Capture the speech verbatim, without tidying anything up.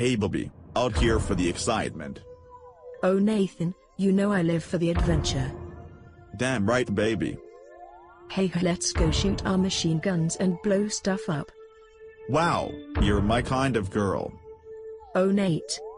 Hey Bobby, out here for the excitement. Oh Nathan, you know I live for the adventure. Damn right baby. Hey let's go shoot our machine guns and blow stuff up. Wow, you're my kind of girl. Oh Nate,